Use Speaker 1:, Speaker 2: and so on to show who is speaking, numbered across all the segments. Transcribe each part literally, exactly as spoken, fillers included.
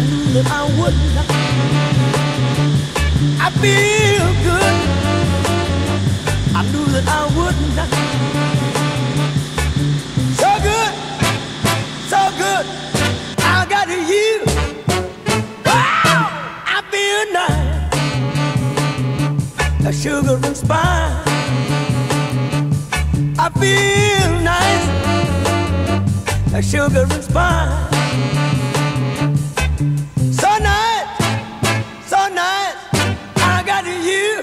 Speaker 1: knew that I wouldn't. I feel good. I knew that I wouldn't. So good, so good. I got you. Wow, I feel nice. A sugar and spice. I feel nice. A sugar and spice. So nice, so nice. I got you.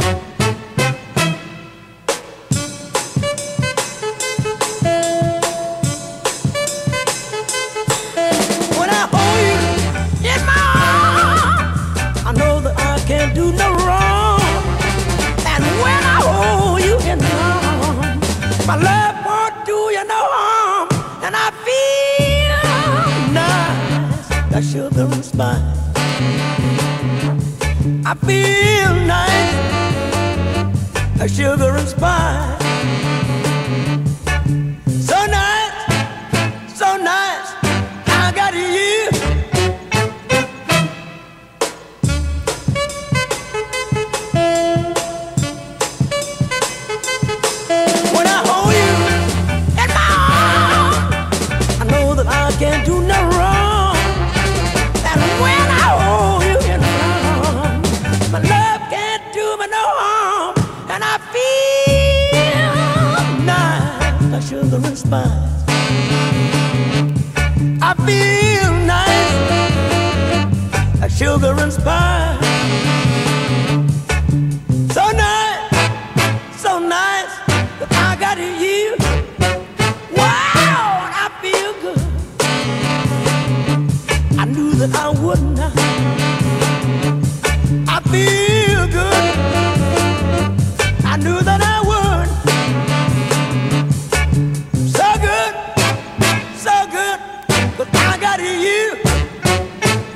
Speaker 1: When I hold you in my arms, I know that I can't do no wrong. And when I hold you in my arms, my love won't do you no harm. And I feel nice, that sugar and spice. I feel nice, that sugar and spice. So nice, so nice, I got you. When I hold you in my arms, I know that I can't do no wrong. And when I hold you in my arms, my love can't do me no harm. And I feel nice, like sugar and spice. I feel nice, like sugar and spice. So nice, so nice, that I got you. Wow, I feel good. I knew that I wouldn't. I feel good. I knew that I would. So good, so good, but I got you.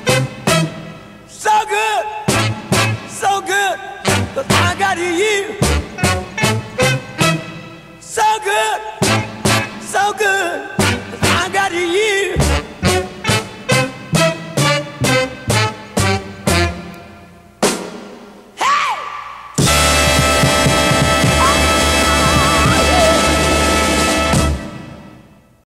Speaker 1: So good, so good, but I got you.